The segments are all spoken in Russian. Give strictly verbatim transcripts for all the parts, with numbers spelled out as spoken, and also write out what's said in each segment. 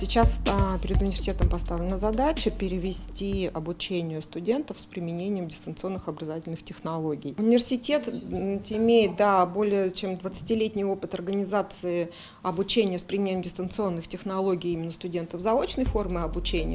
Сейчас а, перед университетом поставлена задача перевести обучение студентов с применением дистанционных образовательных технологий. Университет имеет да, более чем двадцатилетний опыт организации обучения с применением дистанционных технологий именно студентов заочной формы обучения.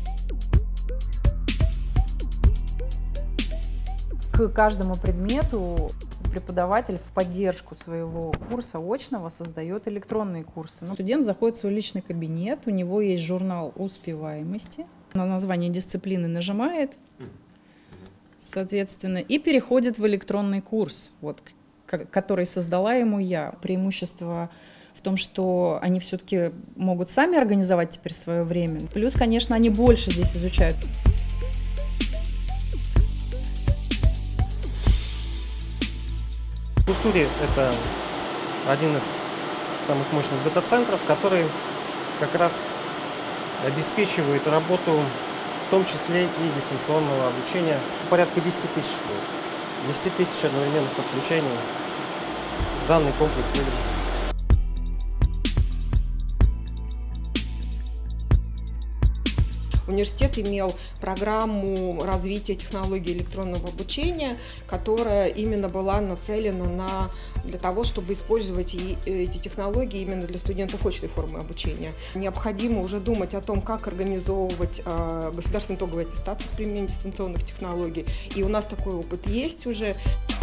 К каждому предмету преподаватель в поддержку своего курса очного создает электронные курсы. Но студент заходит в свой личный кабинет, у него есть журнал успеваемости, на название дисциплины нажимает, соответственно, и переходит в электронный курс, вот, который создала ему я. Преимущество в том, что они все-таки могут сами организовать теперь свое время. Плюс, конечно, они больше здесь изучают. Уссури – это один из самых мощных дата-центров, который как раз обеспечивает работу, в том числе и дистанционного обучения. Порядка десяти тысяч будет. десять тысяч одновременных подключений данный комплекс выдержит. Университет имел программу развития технологий электронного обучения, которая именно была нацелена на, для того, чтобы использовать и эти технологии именно для студентов очной формы обучения. Необходимо уже думать о том, как организовывать э, государственную итоговую аттестацию с применением дистанционных технологий. И у нас такой опыт есть уже.